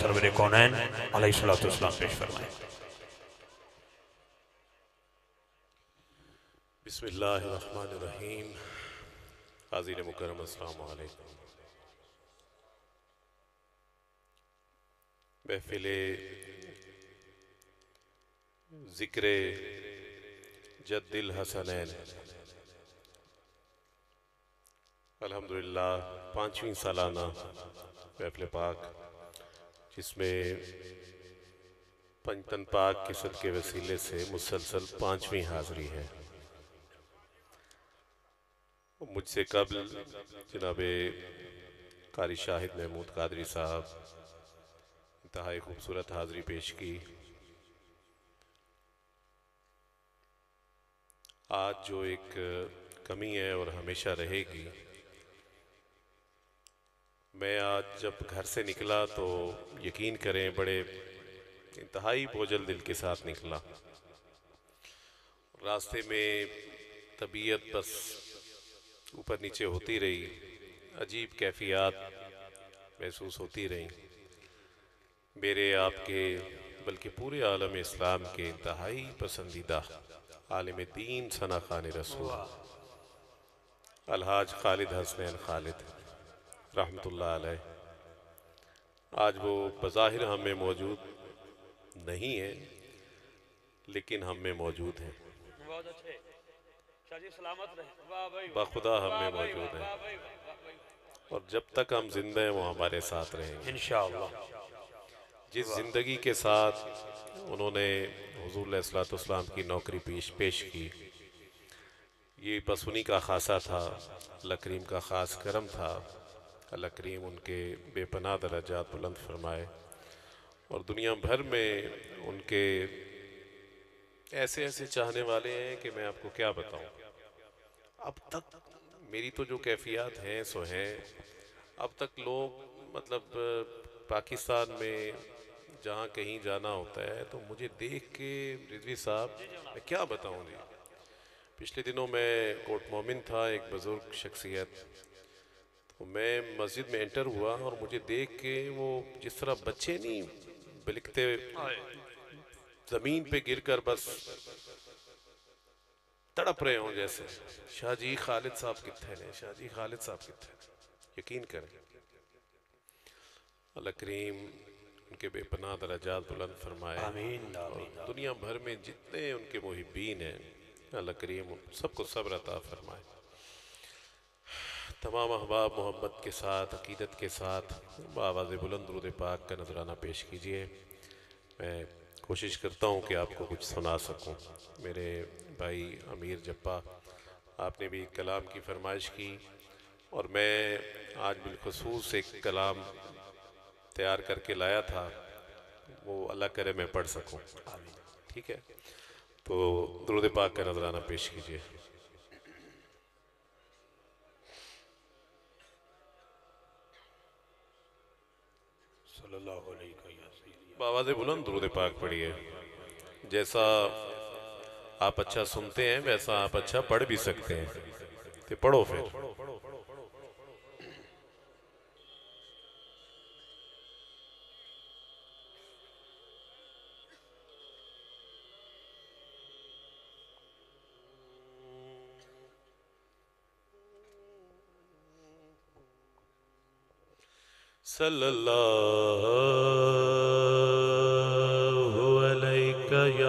Server कौनैन अलैहिस्सलातु वस्सलाम पेश फरमाएं। बिस्मिल्लाहिर्रहमानिर्रहीम। हाज़िर मुकर्रम अस्सलामु अलैकुम। महफ़िले ज़िक्रे जद्दिल हसनैन अल्हम्दुलिल्लाह 5वीं सालाना महफ़िल पाक, जिसमें पंजतन पाक के सदके वसीले से मुसलसल 5वीं हाज़री है। मुझसे कबल जनाबे कारी शाहिद महमूद कादरी साहब इंतहाई खूबसूरत हाज़री पेश की। आज जो एक कमी है और हमेशा रहेगी, मैं आज जब घर से निकला तो यकीन करें बड़े इंतहाई बोझल दिल के साथ निकला। रास्ते में तबीयत बस ऊपर नीचे होती रही, अजीब कैफियत महसूस होती रही। मेरे आपके बल्कि पूरे आलम इस्लाम के इंतहाई पसंदीदा आलिम दीन सना खान रसूल अलहाज खालिद हसनैन खालिद रहमतुल्लाह अलैह, आज वो बज़ाहिर हम में मौजूद नहीं है, लेकिन हम में मौजूद हैं। बाखुदा हम में मौजूद हैं और जब तक हम जिंदा हैं वो हमारे साथ रहेंगे इंशाअल्लाह। जिस ज़िंदगी के साथ उन्होंने हुज़ूर अलैहिस्सलातु वस्सलाम की नौकरी पेश की, ये बस उन्हीं का खासा था। अल्लाह करीम का ख़ास करम था। अल्लाह करीम उनके बेपनाह दर्जात बुलंद फरमाए और दुनिया भर में उनके ऐसे ऐसे चाहने वाले हैं कि मैं आपको क्या बताऊं। अब तक मेरी तो जो कैफियत हैं सो हैं। अब तक लोग मतलब पाकिस्तान में जहाँ कहीं जाना होता है तो मुझे देख के रिजवी साहब मैं क्या बताऊं जी। पिछले दिनों मैं कोट मोमिन था, एक बुज़ुर्ग शख्सियत, तो मैं मस्जिद में एंटर हुआ और मुझे देख के वो जिस तरह बच्चे नहीं बिलखते ज़मीन पे गिरकर बस तड़प रहे हों जैसे, शाहजी खालिद साहब कित्थे ने, शाहजी खालिद साहब कित्थे ने। यकीन करें अल्लाह करीम उनके बेपनाह दर्जात बुलंद फरमाए। आमीन और आमीन। दुनिया भर में जितने उनके मुहिब्बीन हैं अल्लाह करीम सबको सब्र अता फरमाए। तमाम अहबाब मोहब्बत के साथ अकीदत के साथ आवाज़ बुलंद दुरूद पाक का नजराना पेश कीजिए। मैं कोशिश करता हूँ कि आपको कुछ सुना सकूँ। मेरे भाई अमीर जप्पा, आपने भी कलाम की फरमाइश की और मैं आज बिलखुसूस एक कलाम तैयार करके लाया था, वो अल्लाह करे मैं पढ़ सकूं। ठीक है, तो दुरूद पाक का नजराना पेश कीजिए। सल्लल्लाहु अलैहि वसल्लम। आवाज़ बुलंद दुरूद पाक पढ़िए। जैसा आप अच्छा सुनते हैं वैसा आप अच्छा पढ़ भी सकते हैं, तो पढ़ो फिर। सल्लल्लाहु अलैका या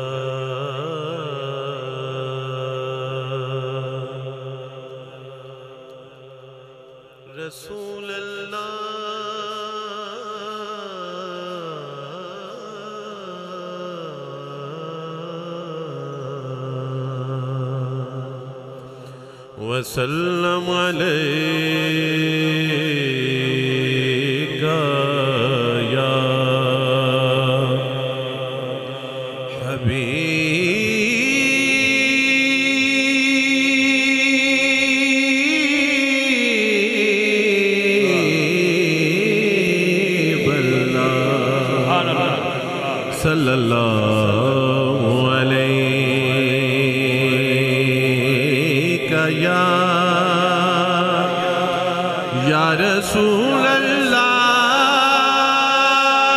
रसूल अल्लाह वसल्लम अलैका या हबीब अल्लाह सल्लल्लाहु अलैका या रसूल अल्लाह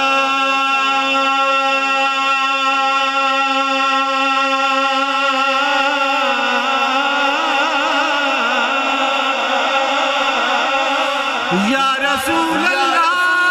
रसूल अल्लाह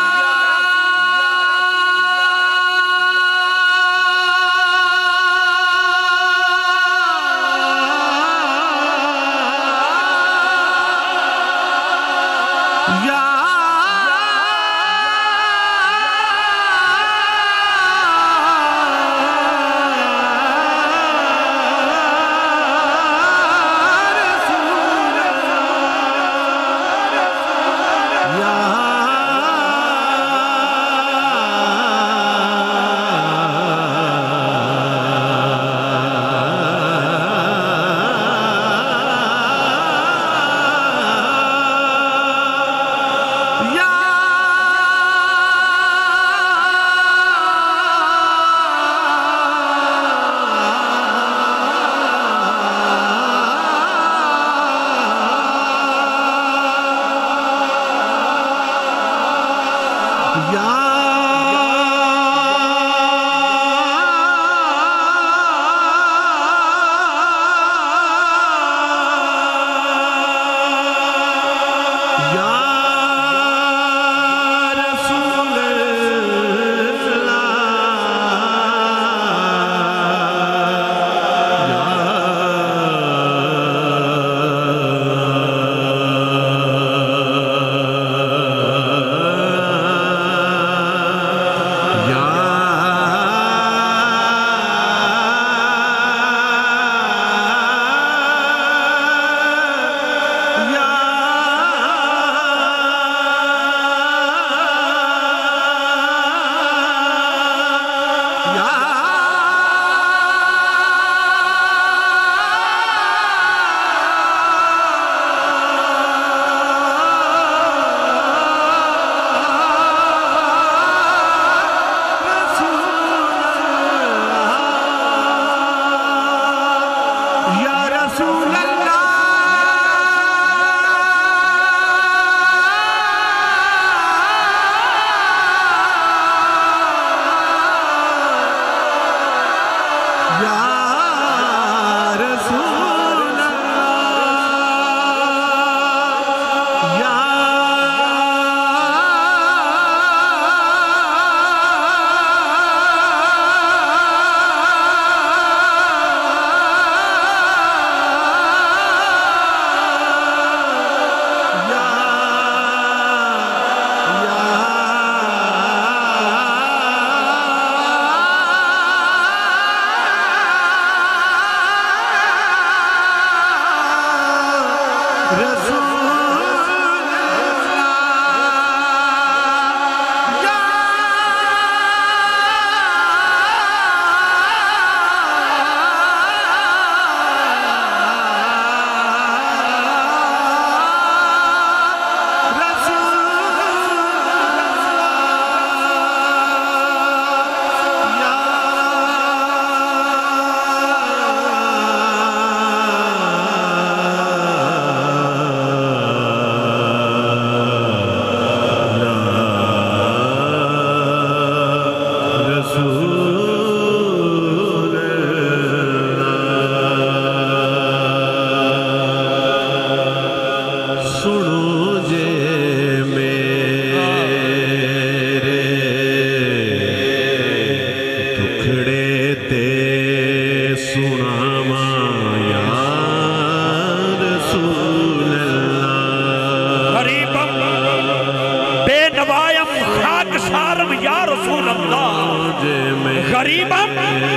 गरीबम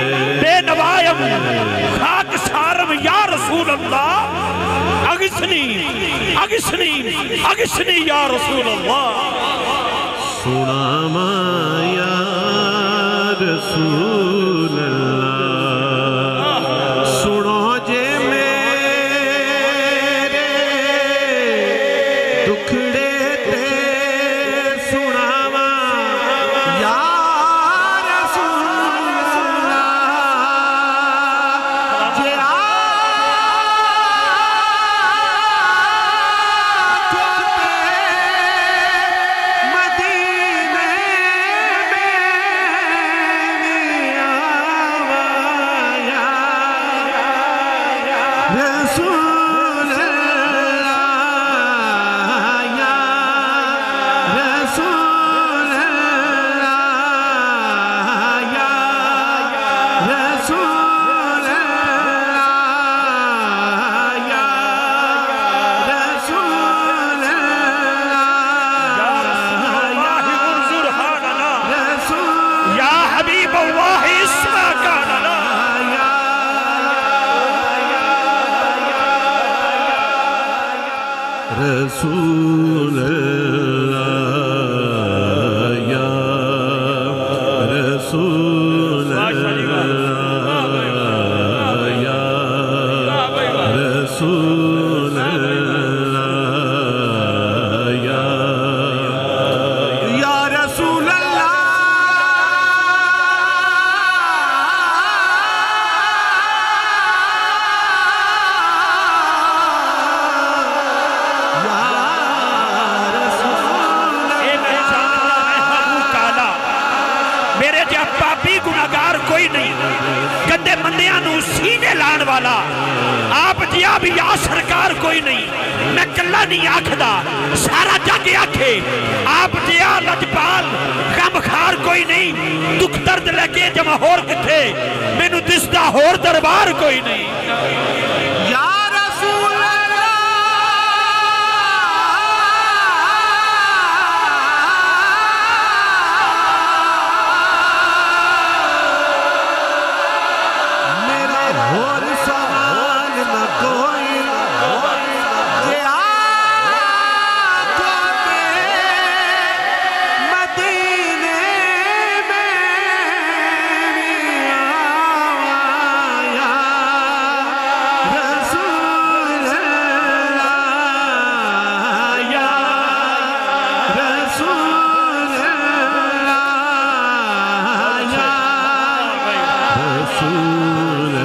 बेनवायम खाक सारम या रसूल अल्लाह अगसनी अगसनी अगसनी या रसूल अल्लाह सुना माया रसूल अल्लाह सुनो जे मेरे दुखड़े ते सुनावा या रसूल अल्लाह या रसूल अल्लाह या रसूल अल्लाह या रसूल गुनाहगार कोई नहीं, गंदे मंदियां नू सीने लाण वाला आप जिया भी या सरकार कोई नहीं। मैं कला नहीं आखदा, सारा जग आखे आप जिया लजपाल गमखार कोई नहीं। दुख दर्द लगे जमा होर किथे, मैनू दिसदा होर दरबार कोई नहीं। या रसूल और सवाल न कोई जे आका मदीने में आया रसूल अल्लाह या रसूल अल्लाह या रसूल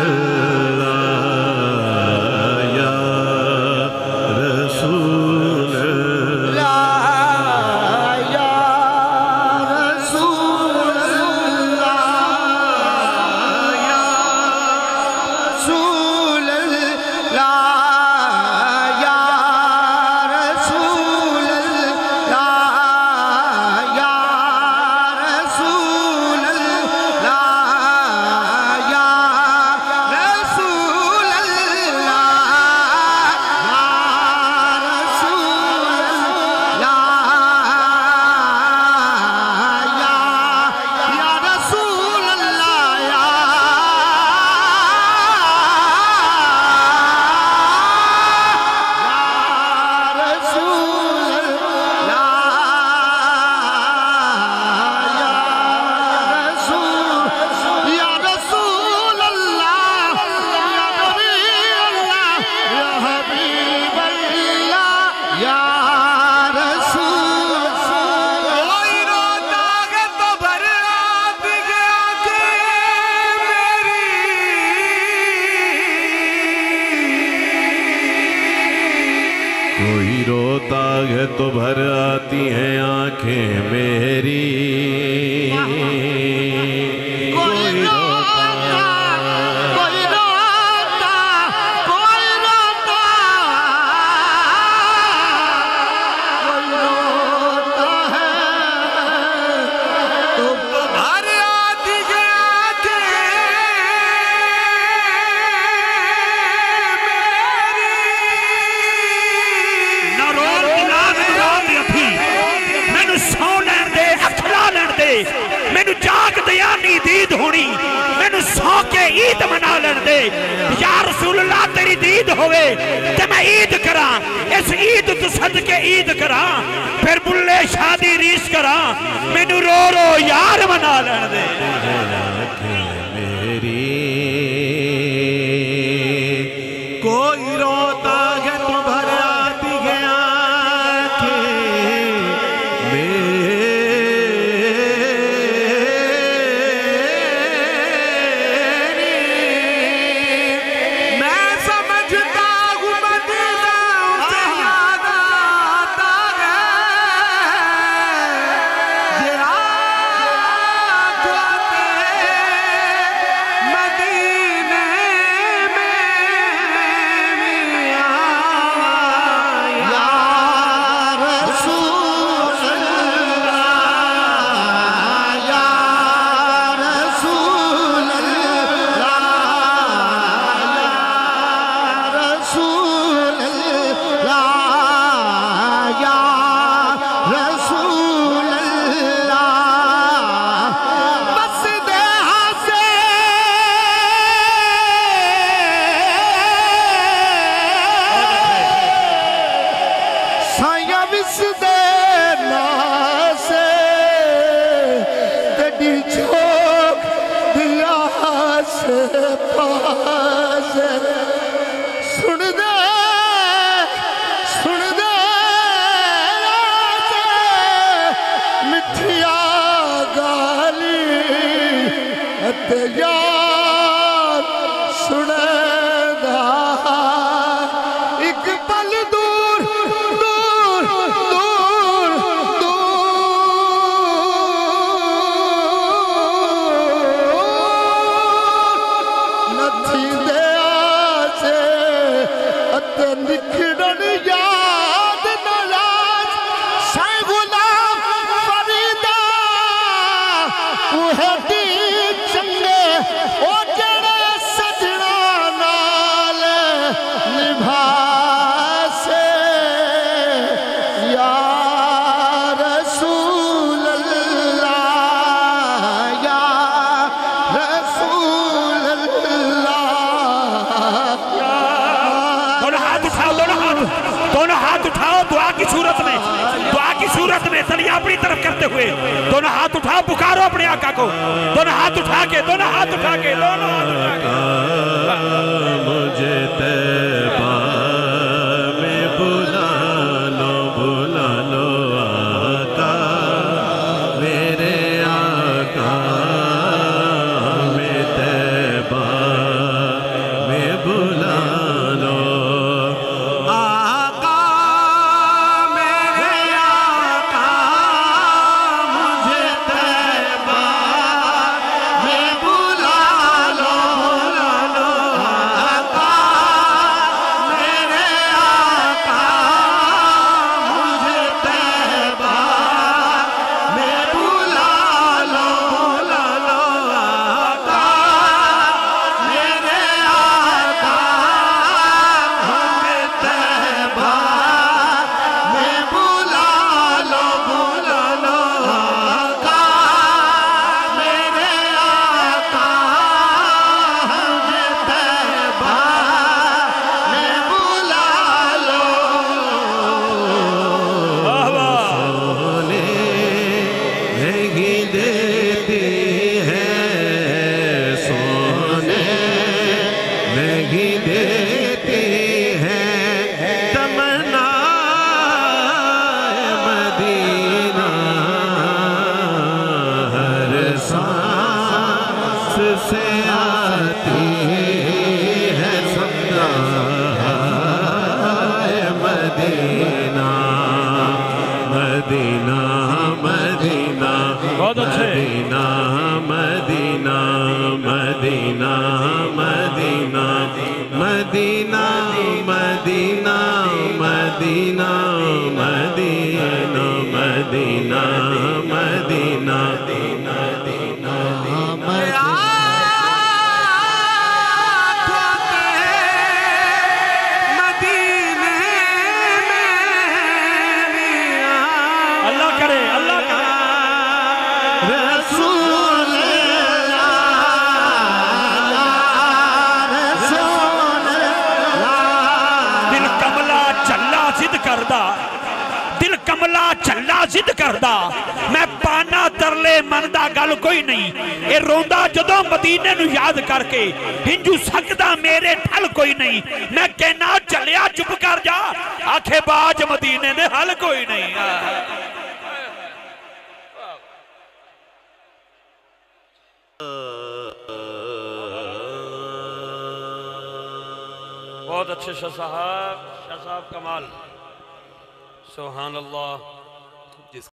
कोई रोता है तो भर आती हैं आंखें मेरी। कोई रोता कोई रोता कोई रोता कोई रोता है तो भर आती है आंखें मैनू जाग दिया नी दीद होनी, मैनू सौ के ईद मना लेन दे। या रसूल अल्लाह तेरी दीद होवे ते मैं ईद करा, इस ईद तू सदके ईद करा, फिर बुल्ले शादी रीस करा, मैनू रो रो यार मना लेन दे। मेरी कोई रोता है तो भर आती है मदीने दी झोंक दिया से पास सुन दे मिठिया गाली ते यार सुनेगा एक पल दूर दूर दूर दूर नथी दे आसे अते निखड़न याद नाराज साईं गुलाम फरीदा उहे दी चंगे ओ जड़े सजना नाल निभासे या रसूल अल्लाह या रसूल अल्लाह दोनों हाथ उठाओ दुआ की सूरत में तलिया अपनी तरफ करते हुए दोनों हाथ उठाओ पुकारो अपने आका को दोनों हाथ उठा के मुझे तैबा में बुला लो आका मेरे आका में तैबा में बुला लो से आती है सदा मदीना मदीना मदीना बहुत अच्छे Medina Medina Medina Medina Medina Medina Medina Medina Medina दिल कमला चला जिद करदा मैं पाना तरले मन दा गल कोई नहीं ए रोंदा जदों मदीने नु याद करके हिंजू सकदा मेरे ठल कोई नहीं मैं कहना चलिया चुप कर जा आखे बाज मदीने ने हल कोई नहीं। बहुत अच्छे शाह साहब कमाल सुभान अल्लाह।